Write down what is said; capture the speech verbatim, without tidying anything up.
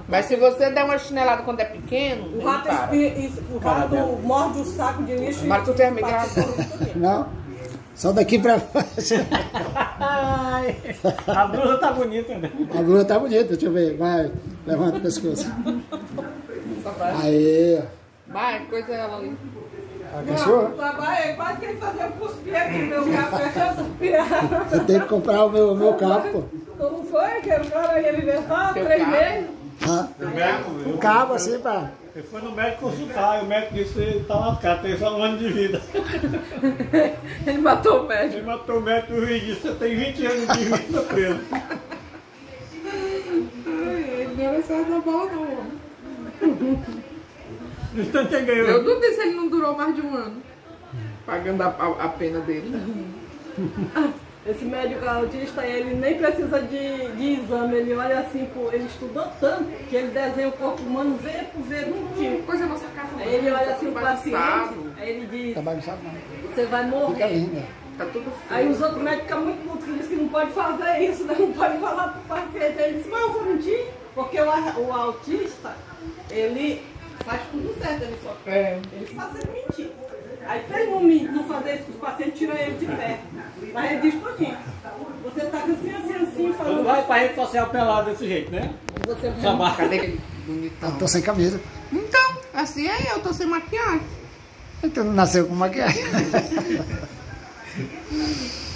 Mas se você der uma chinelada quando é pequeno, o rato, espia, o rato morde o saco de lixo. Mas tu tem migrado? Não, só daqui pra baixo. A blusa tá bonita, né? A blusa tá bonita, deixa eu ver. Vai, levanta o pescoço. Aí. Vai, coisa ela ali. A cachorra? É quase que ele fazia cuspir aqui no meu café. Você tem que comprar o meu, o meu cabo, pô. Como foi? Que o cara ia alimentar três meses? Ah, um cabo assim, pá. Ele foi no médico consultar e o médico disse que ele tá lascado, tem só um ano de vida. Ele matou o médico. Ele matou o médico e disse que você tem vinte anos de vida preso. Ele não era certo na bola, não. Instante ele ganhou. Eu duvido se ele não durou mais de um ano. Pagando a, a, a pena dele. Esse médico autista, ele nem precisa de, de exame, ele olha assim, ele estudou tanto que ele desenha o corpo humano vê por vê no tio. Coisa é nossa casa. Aí ele olha assim o paciente, aí ele diz, Tá bagunçado não. você vai morrer. Fica linda. Tá tudo feio. Aí os outros médicos ficam muito putos, que dizem que não pode fazer isso, né? Não pode falar pro paciente. Aí ele diz, mas eu vou mentir, porque o, o autista, ele faz tudo certo, ele só É. ele faz sem mentir. Aí pra ele não, não fazer isso, os pacientes tiram ele de pé. Mas ele diz tudinho. Você tá assim, assim, assim, Não falando. vai pra rede social pelado desse jeito, né? Você Samar. Cadê aquele bonitão? Eu tô sem camisa. Então, assim é eu, tô sem maquiagem. Então não nasceu com maquiagem.